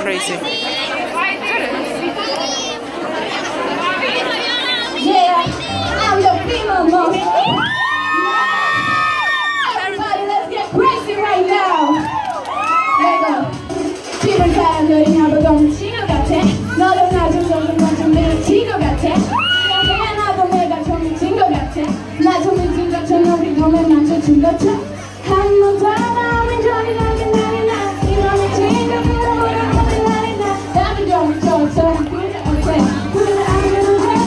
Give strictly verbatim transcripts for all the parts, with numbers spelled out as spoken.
crazy. Yeah, I'm your female most. Everybody, let's get crazy right now. 내가 집을 사람들이 나보고 미친 것 같아. 너도 나 좀 점점 점점 미친 것 같아. 그냥 나도 내가 좀 미친 것 같아. 나 좀 미친 것처럼 우리 몸에 맞춰준 것처럼 한 번 더 나오면 저리 나게 나게 나. 이런 미친 것 물어보라 어디 나리 나. 나도 좀 미쳐서 그래 어때. 그래 아무래도 돼.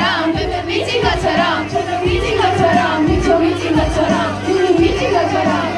미친 것처럼, 미친 것처럼, 미쳐 미친 것처럼, 미친 것처럼.